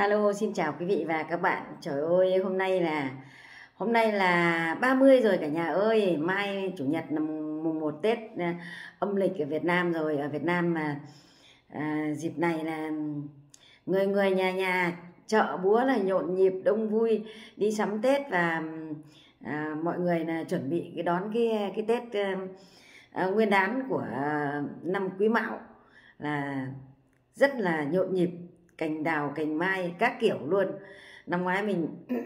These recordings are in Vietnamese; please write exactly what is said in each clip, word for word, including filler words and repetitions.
Hello, xin chào quý vị và các bạn. Trời ơi, hôm nay là hôm nay là ba mươi rồi cả nhà ơi. Mai chủ nhật là mùng mùng một Tết à, âm lịch ở Việt Nam rồi. Ở Việt Nam mà à, dịp này là người người nhà nhà chợ búa là nhộn nhịp đông vui đi sắm Tết, và à, mọi người là chuẩn bị cái đón cái cái Tết à, à, Nguyên đán của à, năm Quý Mão, là rất là nhộn nhịp, cành đào cành mai các kiểu luôn. Năm ngoái mình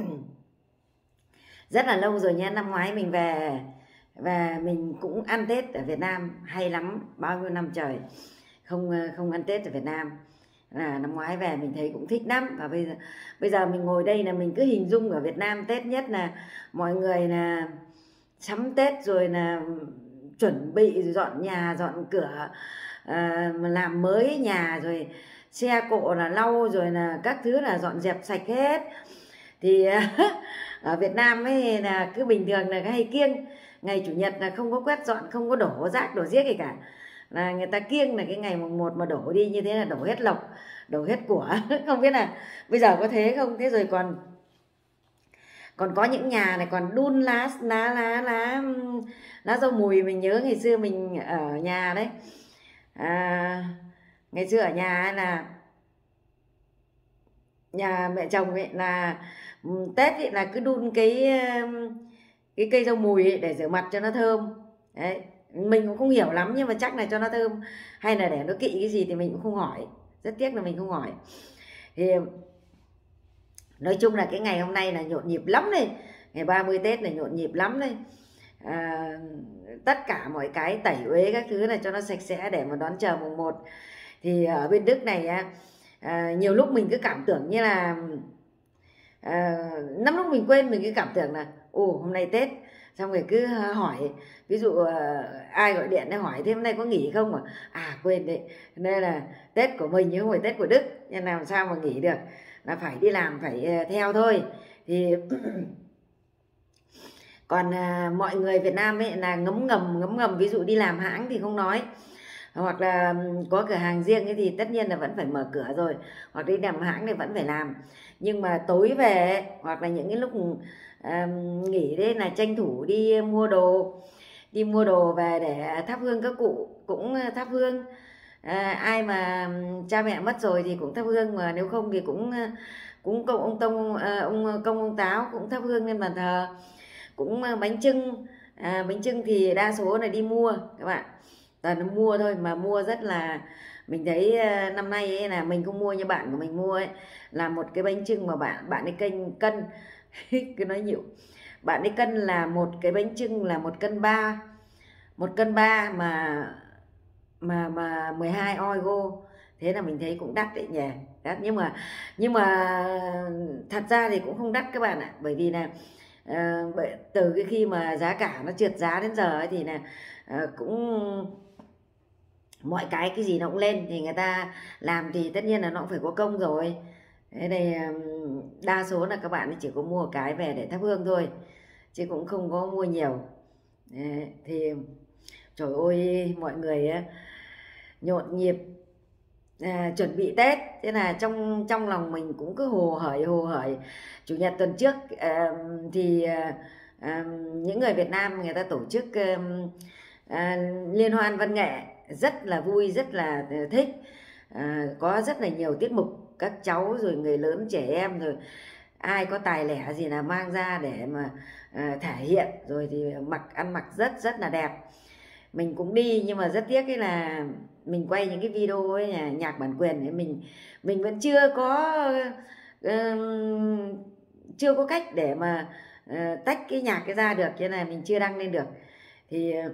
rất là lâu rồi nhé, năm ngoái mình về và mình cũng ăn Tết ở Việt Nam hay lắm, bao nhiêu năm trời không không ăn Tết ở Việt Nam. Là năm ngoái về mình thấy cũng thích lắm, và bây giờ bây giờ mình ngồi đây là mình cứ hình dung ở Việt Nam Tết nhất là mọi người là sắm Tết rồi là chuẩn bị dọn nhà dọn cửa, à, làm mới nhà, rồi xe cộ là lau, rồi là các thứ là dọn dẹp sạch hết. Thì ở Việt Nam ấy là cứ bình thường là hay kiêng ngày chủ nhật là không có quét dọn, không có đổ rác đổ giếc gì cả, là người ta kiêng là cái ngày mùng một mà đổ đi như thế là đổ hết lộc, đổ hết của. Không biết là bây giờ có thế không. Thế rồi còn còn có những nhà này còn đun lá lá lá lá lá dâu mùi. Mình nhớ ngày xưa mình ở nhà đấy, à, ngày xưa ở nhà ấy là nhà mẹ chồng ấy là Tết ấy là cứ đun cái cái cây dâu mùi ấy để rửa mặt cho nó thơm đấy. Mình cũng không hiểu lắm nhưng mà chắc là cho nó thơm hay là để nó kỵ cái gì thì mình cũng không hỏi, rất tiếc là mình không hỏi. Thì nói chung là cái ngày hôm nay là nhộn nhịp lắm đây, ngày ba mươi Tết là nhộn nhịp lắm đây. À, tất cả mọi cái tẩy uế các thứ là cho nó sạch sẽ để mà đón chờ mùng một. Thì ở bên Đức này à, nhiều lúc mình cứ cảm tưởng như là à, năm lúc mình quên, mình cứ cảm tưởng là ồ hôm nay Tết, xong rồi cứ hỏi, ví dụ ai gọi điện để hỏi thế hôm nay có nghỉ không, mà à quên đấy, nên là Tết của mình chứ không phải Tết của Đức, nên làm sao mà nghỉ được, là phải đi làm, phải theo thôi. Thì còn à, mọi người Việt Nam ấy là ngấm ngầm ngấm ngầm, ví dụ đi làm hãng thì không nói, hoặc là có cửa hàng riêng ấy thì tất nhiên là vẫn phải mở cửa rồi, hoặc đi làm hãng thì vẫn phải làm. Nhưng mà tối về hoặc là những cái lúc à, nghỉ đấy là tranh thủ đi mua đồ, đi mua đồ về để thắp hương. Các cụ cũng thắp hương, à, ai mà cha mẹ mất rồi thì cũng thắp hương, mà nếu không thì cũng cũng công ông tông ông công ông táo cũng thắp hương lên bàn thờ. Cũng bánh chưng, à, bánh chưng thì đa số là đi mua các bạn, toàn là mua thôi, mà mua rất là, mình thấy năm nay ấy là mình không mua như bạn của mình mua ấy, là một cái bánh chưng mà bạn bạn ấy kênh cân cứ nói nhịu, bạn ấy cân là một cái bánh chưng là một cân ba, một cân ba mà mà mà mười hai euro. Thế là mình thấy cũng đắt đấy nhỉ, đắt. Nhưng mà nhưng mà thật ra thì cũng không đắt các bạn ạ, bởi vì là À, từ cái khi mà giá cả nó trượt giá đến giờ ấy, thì là à, cũng mọi cái cái gì nó cũng lên, thì người ta làm thì tất nhiên là nó cũng phải có công rồi. Thế này đa số là các bạn chỉ có mua cái về để thắp hương thôi, chứ cũng không có mua nhiều. Đấy, thì trời ơi mọi người ấy, nhộn nhịp à, chuẩn bị Tết. Thế là trong trong lòng mình cũng cứ hồ hởi hồ hởi. Chủ nhật tuần trước à, thì à, những người Việt Nam người ta tổ chức à, à, liên hoan văn nghệ rất là vui, rất là thích, à, có rất là nhiều tiết mục, các cháu rồi người lớn trẻ em rồi ai có tài lẻ gì là mang ra để mà à, thể hiện, rồi thì mặc ăn mặc rất rất là đẹp. Mình cũng đi, nhưng mà rất tiếc cái là mình quay những cái video ấy là nhạc bản quyền ấy, mình mình vẫn chưa có uh, chưa có cách để mà uh, tách cái nhạc cái ra được, cho nên là mình chưa đăng lên được. Thì uh,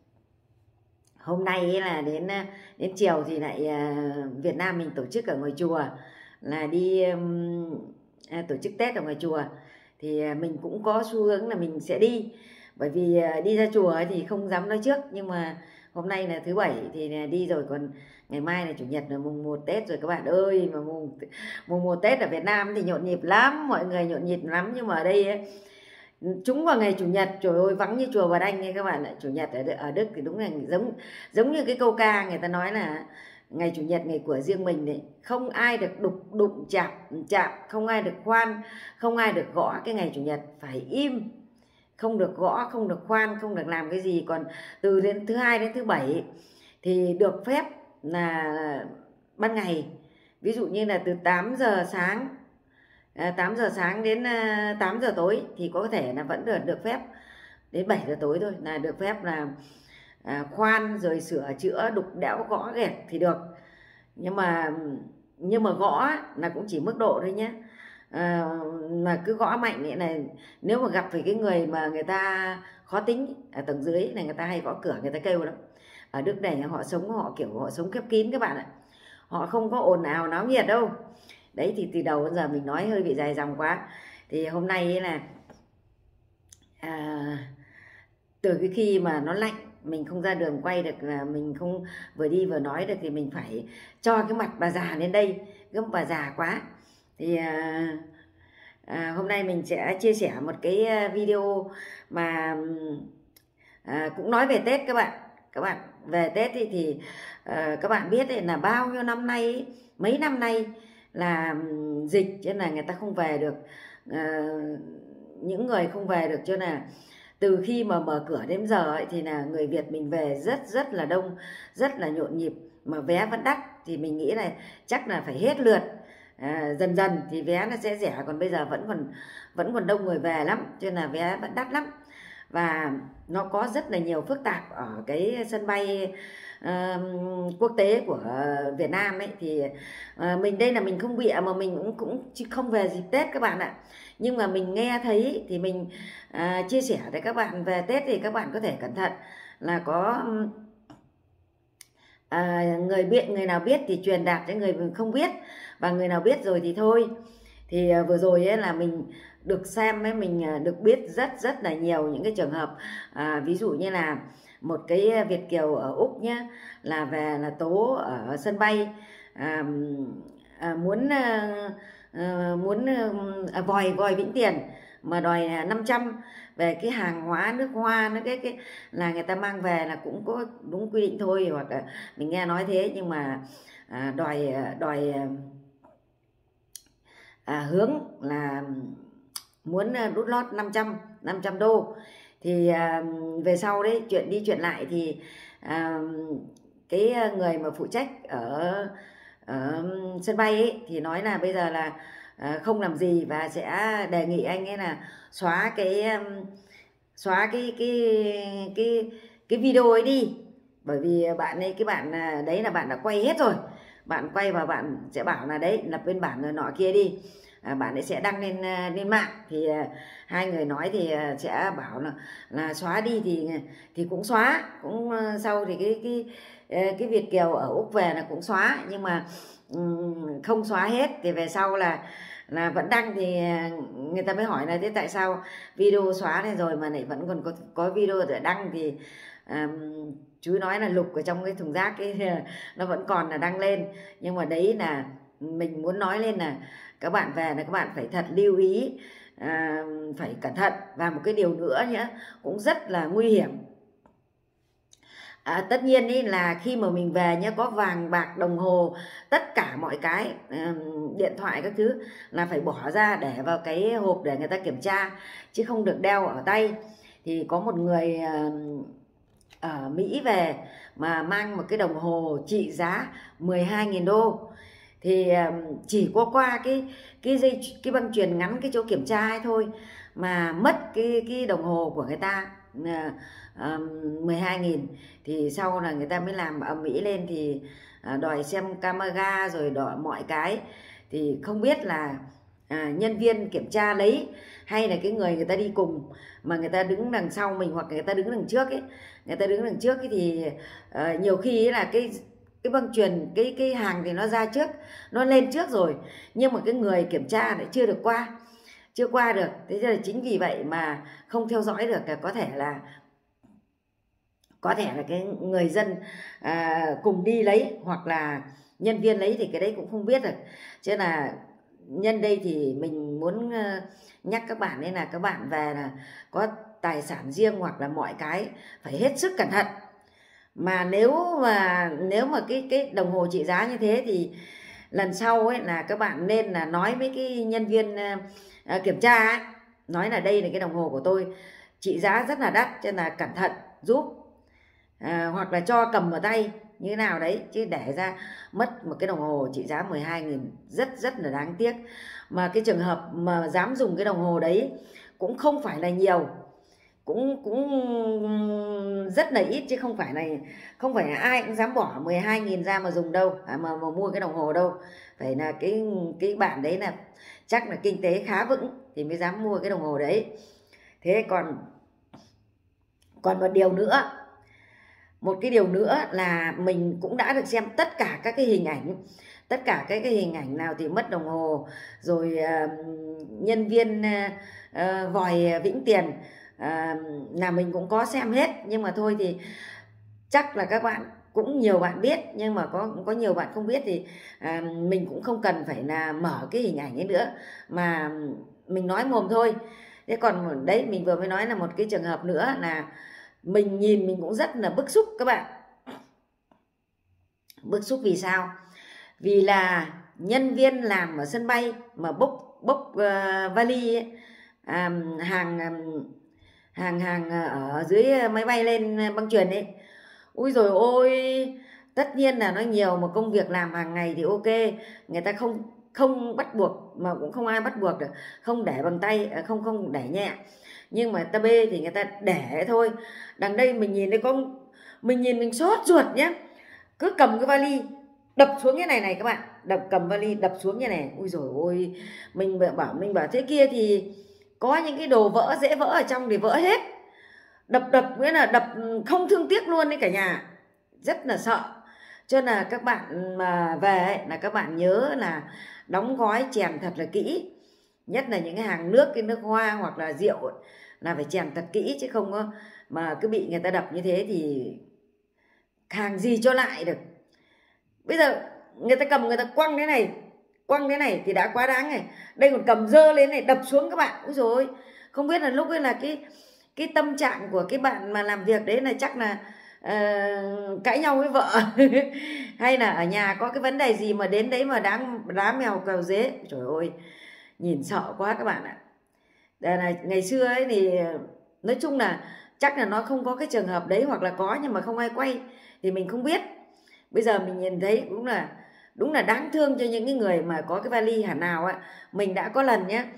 hôm nay ấy là đến đến chiều thì lại uh, Việt Nam mình tổ chức ở ngoài chùa, là đi um, uh, tổ chức Tết ở ngoài chùa. Thì uh, mình cũng có xu hướng là mình sẽ đi, bởi vì đi ra chùa thì không dám nói trước, nhưng mà hôm nay là thứ bảy thì đi rồi, còn ngày mai là chủ nhật là mùng một Tết rồi các bạn ơi. Mà mùng mùng một Tết ở Việt Nam thì nhộn nhịp lắm, mọi người nhộn nhịp lắm, nhưng mà ở đây ấy, chúng vào ngày chủ nhật trời ơi vắng như chùa Bà Đanh ấy các bạn ạ. Chủ nhật ở ở Đức thì đúng là giống giống như cái câu ca người ta nói là ngày chủ nhật ngày của riêng mình đấy, không ai được đụng đụng chạm chạm, không ai được khoan, không ai được gõ cái ngày chủ nhật, phải im, không được gõ, không được khoan, không được làm cái gì. Còn từ đến thứ hai đến thứ bảy thì được phép là ban ngày, ví dụ như là từ tám giờ sáng tám giờ sáng đến tám giờ tối thì có thể là vẫn được được phép, đến bảy giờ tối thôi là được phép là à, khoan rồi sửa chữa đục đẽo gõ ghẹt thì được. Nhưng mà nhưng mà gõ là cũng chỉ mức độ thôi nhé. À, mà cứ gõ mạnh vậy này, nếu mà gặp phải cái người mà người ta khó tính ở tầng dưới này, người ta hay gõ cửa, người ta kêu lắm. Ở Đức này họ sống, họ kiểu họ sống khép kín các bạn ạ, họ không có ồn ào náo nhiệt đâu. Đấy thì từ đầu đến giờ mình nói hơi bị dài dòng quá. Thì hôm nay ấy là à, từ cái khi mà nó lạnh mình không ra đường quay được, là mình không vừa đi vừa nói được, thì mình phải cho cái mặt bà già lên đây, cái bà già quá. Thì à, à, hôm nay mình sẽ chia sẻ một cái video mà à, cũng nói về Tết các bạn. Các bạn về Tết thì, thì à, các bạn biết ấy, là bao nhiêu năm nay ấy, mấy năm nay là dịch cho nên là người ta không về được, à, những người không về được, cho nên là từ khi mà mở cửa đến giờ ấy, thì là người Việt mình về rất rất là đông, rất là nhộn nhịp, mà vé vẫn đắt. Thì mình nghĩ là chắc là phải hết lượt, à, dần dần thì vé nó sẽ rẻ, còn bây giờ vẫn còn vẫn còn đông người về lắm, cho nên là vé vẫn đắt lắm. Và nó có rất là nhiều phức tạp ở cái sân bay uh, quốc tế của Việt Nam ấy. Thì uh, mình đây là mình không bịa, mà mình cũng cũng không về dịp Tết các bạn ạ, nhưng mà mình nghe thấy thì mình uh, chia sẻ với các bạn. Về Tết thì các bạn có thể cẩn thận, là có uh, người biết, người nào biết thì truyền đạt cho người không biết, và người nào biết rồi thì thôi. Thì uh, vừa rồi ấy là mình được xem ấy, mình được biết rất rất là nhiều những cái trường hợp, à, ví dụ như là một cái Việt kiều ở Úc nhé, là về là tố ở sân bay, à, à, muốn à, muốn à, vòi vòi Vĩnh Tiền mà đòi năm trăm về cái hàng hóa nước hoa, nó cái cái là người ta mang về là cũng có đúng quy định thôi, hoặc là mình nghe nói thế, nhưng mà à, đòi đòi à, hướng là muốn đút lót năm trăm đô. Thì à, về sau đấy chuyện đi chuyện lại thì à, cái người mà phụ trách ở, ở sân bay ấy, thì nói là bây giờ là à, không làm gì, và sẽ đề nghị anh ấy là xóa cái xóa cái cái cái cái video ấy đi, bởi vì bạn ấy, cái bạn đấy là bạn đã quay hết rồi, bạn quay và bạn sẽ bảo là đấy lập biên bản rồi nọ kia đi. À, bạn ấy sẽ đăng lên lên mạng, thì à, hai người nói thì à, sẽ bảo là là xóa đi, thì thì cũng xóa, cũng uh, sau thì cái cái cái Việt kiều ở Úc về là cũng xóa, nhưng mà um, không xóa hết. Thì về sau là là vẫn đăng, thì người ta mới hỏi là thế tại sao video xóa này rồi mà lại vẫn còn có có video để đăng. Thì um, chú nói là lục ở trong cái thùng rác cái nó vẫn còn là đăng lên. Nhưng mà đấy là mình muốn nói lên là các bạn về là các bạn phải thật lưu ý, à, phải cẩn thận. Và một cái điều nữa nhé, cũng rất là nguy hiểm. À, tất nhiên ý là khi mà mình về nhé, có vàng bạc đồng hồ, tất cả mọi cái, um, điện thoại các thứ là phải bỏ ra để vào cái hộp để người ta kiểm tra, chứ không được đeo ở tay. Thì có một người uh, ở Mỹ về mà mang một cái đồng hồ trị giá mười hai nghìn đô, thì chỉ qua qua cái cái dây cái băng chuyền ngắn cái chỗ kiểm tra ấy thôi mà mất cái cái đồng hồ của người ta uh, mười hai nghìn. Thì sau là người ta mới làm ầm ĩ lên, thì uh, đòi xem camera rồi đòi mọi cái. Thì không biết là à, nhân viên kiểm tra lấy, hay là cái người người ta đi cùng mà người ta đứng đằng sau mình, hoặc người ta đứng đằng trước ấy, người ta đứng đằng trước ấy, thì uh, nhiều khi ấy là cái cái băng chuyền, cái cái hàng thì nó ra trước, nó lên trước rồi, nhưng mà cái người kiểm tra lại chưa được qua, chưa qua được. Thế nên là chính vì vậy mà không theo dõi được, là có thể là có thể là cái người dân à, cùng đi lấy, hoặc là nhân viên lấy, thì cái đấy cũng không biết được. Chứ là nhân đây thì mình muốn nhắc các bạn ấy là các bạn về là có tài sản riêng, hoặc là mọi cái phải hết sức cẩn thận. Mà nếu mà nếu mà cái cái đồng hồ trị giá như thế thì lần sau ấy là các bạn nên là nói với cái nhân viên uh, kiểm tra ấy, nói là đây là cái đồng hồ của tôi trị giá rất là đắt cho nên là cẩn thận giúp, à, hoặc là cho cầm ở tay như thế nào đấy, chứ để ra mất một cái đồng hồ trị giá mười hai nghìn rất rất là đáng tiếc. Mà cái trường hợp mà dám dùng cái đồng hồ đấy cũng không phải là nhiều, cũng cũng rất là ít, chứ không phải là không phải là ai cũng dám bỏ mười hai nghìn ra mà dùng đâu, à, mà, mà mua cái đồng hồ đâu. Phải là cái cái bạn đấy là chắc là kinh tế khá vững thì mới dám mua cái đồng hồ đấy. Thế còn còn một điều nữa, một cái điều nữa là mình cũng đã được xem tất cả các cái hình ảnh, tất cả các cái hình ảnh nào thì mất đồng hồ, rồi uh, nhân viên uh, uh, vòi vĩnh tiền, À, là mình cũng có xem hết. Nhưng mà thôi thì chắc là các bạn cũng nhiều bạn biết, nhưng mà có có nhiều bạn không biết thì à, mình cũng không cần phải là mở cái hình ảnh ấy nữa, mà mình nói mồm thôi. Thế còn đấy, mình vừa mới nói là một cái trường hợp nữa là mình nhìn mình cũng rất là bức xúc các bạn. Bức xúc vì sao? Vì là nhân viên làm ở sân bay mà bốc bốc uh, vali ấy, à, hàng hàng hàng ở dưới máy bay lên băng chuyền ấy, ui rồi ôi, tất nhiên là nó nhiều, một công việc làm hàng ngày thì ok, người ta không không bắt buộc, mà cũng không ai bắt buộc được, không để bằng tay, không không để nhẹ, nhưng mà ta bê thì người ta để thôi. Đằng đây mình nhìn thấy con, mình nhìn mình sốt ruột nhé, cứ cầm cái vali đập xuống cái này này các bạn, đập cầm vali đập xuống như này, ui rồi ôi, mình bảo mình bảo thế kia thì có những cái đồ vỡ dễ vỡ ở trong thì vỡ hết, đập đập nghĩa là đập không thương tiếc luôn đấy cả nhà, rất là sợ. Cho nên là các bạn mà về ấy, là các bạn nhớ là đóng gói chèn thật là kỹ, nhất là những cái hàng nước, cái nước hoa hoặc là rượu ấy, là phải chèn thật kỹ, chứ không có mà cứ bị người ta đập như thế thì hàng gì cho lại được. Bây giờ người ta cầm, người ta quăng thế này, quăng thế này thì đã quá đáng này, đây còn cầm dơ lên này đập xuống các bạn. Úi dồi ôi, không biết là lúc ấy là cái cái tâm trạng của cái bạn mà làm việc đấy là chắc là uh, cãi nhau với vợ hay là ở nhà có cái vấn đề gì mà đến đấy mà đáng đá mèo cào dế. Trời ơi, nhìn sợ quá các bạn ạ. Đây là ngày xưa ấy thì nói chung là chắc là nó không có cái trường hợp đấy, hoặc là có nhưng mà không ai quay thì mình không biết. Bây giờ mình nhìn thấy cũng là đúng là đáng thương cho những cái người mà có cái vali hẳn nào ạ. Mình đã có lần nhé,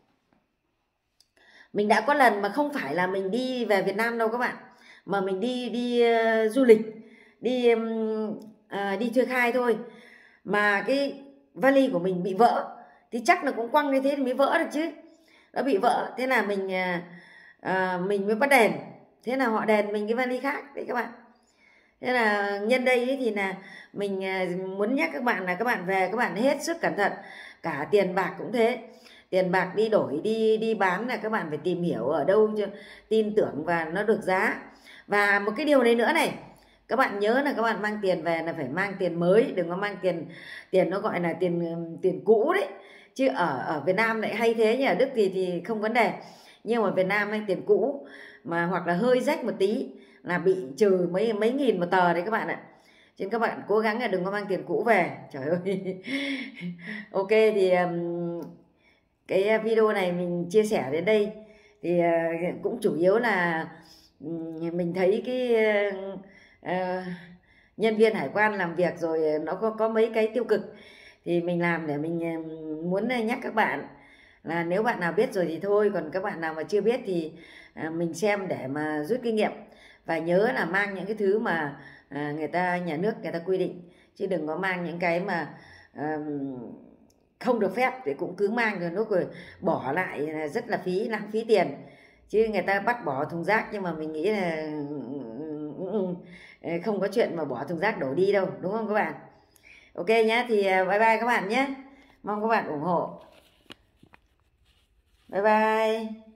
mình đã có lần mà không phải là mình đi về Việt Nam đâu các bạn, mà mình đi đi uh, du lịch, đi uh, đi thuê khai thôi, mà cái vali của mình bị vỡ thì chắc là cũng quăng như thế thì mới vỡ được chứ. Nó bị vỡ, thế là mình uh, uh, mình mới bắt đèn, thế là họ đèn mình cái vali khác đấy các bạn. Thế là nhân đây ấy thì là mình muốn nhắc các bạn là các bạn về các bạn hết sức cẩn thận, cả tiền bạc cũng thế. Tiền bạc đi đổi, đi đi bán là các bạn phải tìm hiểu ở đâu cho tin tưởng và nó được giá. Và một cái điều này nữa này, các bạn nhớ là các bạn mang tiền về là phải mang tiền mới, đừng có mang tiền tiền nó gọi là tiền tiền cũ đấy. Chứ ở ở Việt Nam lại hay thế, nhưng ở Đức thì thì không vấn đề. Nhưng mà Việt Nam ấy, tiền cũ mà hoặc là hơi rách một tí là bị trừ mấy mấy nghìn một tờ đấy các bạn ạ. Cho nên các bạn cố gắng là đừng có mang tiền cũ về. Trời ơi. Ok thì um, cái video này mình chia sẻ đến đây thì uh, cũng chủ yếu là um, mình thấy cái uh, uh, nhân viên hải quan làm việc rồi nó có có mấy cái tiêu cực thì mình làm để mình uh, muốn nhắc các bạn là nếu bạn nào biết rồi thì thôi, còn các bạn nào mà chưa biết thì uh, mình xem để mà rút kinh nghiệm. Và nhớ là mang những cái thứ mà à, người ta, nhà nước người ta quy định, chứ đừng có mang những cái mà à, không được phép thì cũng cứ mang rồi lúc rồi bỏ lại là rất là phí, lãng phí tiền. Chứ người ta bắt bỏ thùng rác, nhưng mà mình nghĩ là không có chuyện mà bỏ thùng rác đổ đi đâu, đúng không các bạn? Ok nhé, thì bye bye các bạn nhé, mong các bạn ủng hộ. Bye bye.